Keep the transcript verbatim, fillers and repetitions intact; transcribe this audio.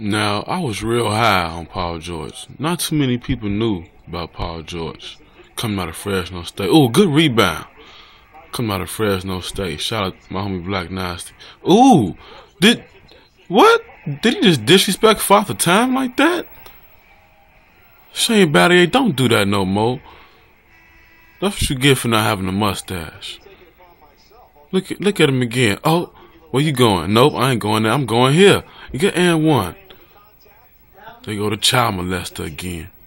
Now, I was real high on Paul George. Not too many people knew about Paul George. Coming out of Fresno State. Ooh, good rebound. Coming out of Fresno State. Shout out to my homie Black Nasty. Ooh, did, what? Did he just disrespect Father Time like that? Shane Battier, don't do that no more. That's what you get for not having a mustache. Look at, look at him again. Oh, where you going? Nope, I ain't going there. I'm going here. You get and one. They go to child molester again.